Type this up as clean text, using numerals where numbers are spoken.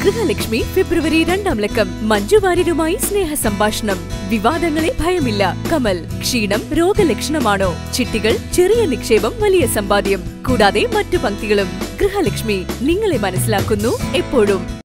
ഗൃഹലക്ഷ്മി ഫെബ്രുവരി 2-ാം ലക്കം. മഞ്ജു വാര്യരുമായി സ്നേഹ സംഭാഷണം. വിവാദങ്ങളെ ഭയമില്ല. കമൽ. ക്ഷീണം രോഗലക്ഷണമാണോ? ചിട്ടികൾ ചെറിയ നിക്ഷേപം വലിയ സമ്പാദ്യം. കൂടാതെ മറ്റു പങ്ക്തികളും. ഗൃഹലക്ഷ്മി നിങ്ങളെ മനസ്സിലാക്കുന്നു എപ്പോഴും.